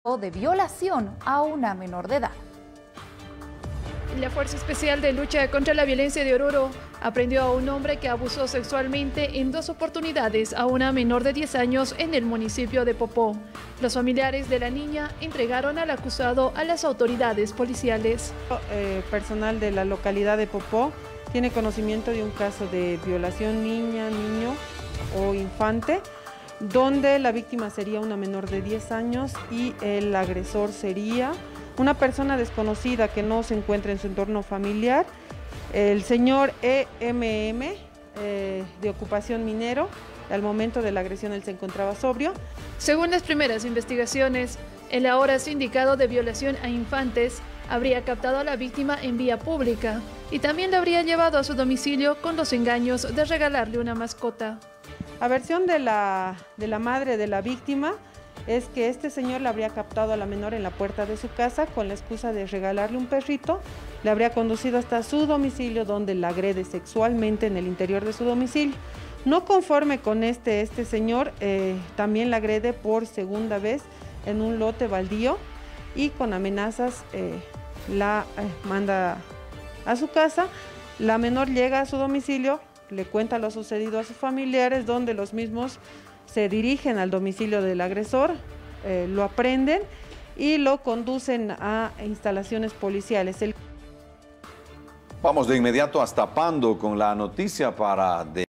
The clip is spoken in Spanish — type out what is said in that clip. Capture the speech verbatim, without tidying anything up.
de violación a una menor de edad. La Fuerza Especial de Lucha contra la Violencia de Oruro aprendió a un hombre que abusó sexualmente en dos oportunidades a una menor de diez años en el municipio de Popó. Los familiares de la niña entregaron al acusado a las autoridades policiales. Eh, personal de la localidad de Popó tiene conocimiento de un caso de violación niña, niño o infante, donde la víctima sería una menor de diez años y el agresor sería una persona desconocida que no se encuentra en su entorno familiar. El señor E M M, eh, de ocupación minero, al momento de la agresión él se encontraba sobrio. Según las primeras investigaciones, el ahora sindicado de violación a infantes habría captado a la víctima en vía pública y también la habría llevado a su domicilio con los engaños de regalarle una mascota. La versión de la, de la madre de la víctima es que este señor la habría captado a la menor en la puerta de su casa con la excusa de regalarle un perrito, le habría conducido hasta su domicilio donde la agrede sexualmente en el interior de su domicilio. No conforme con este, este señor eh, también la agrede por segunda vez en un lote baldío y con amenazas eh, la eh, manda a su casa. La menor llega a su domicilio, le cuenta lo sucedido a sus familiares, donde los mismos se dirigen al domicilio del agresor, eh, lo aprenden y lo conducen a instalaciones policiales. El... Vamos de inmediato hasta Pando con la noticia para... De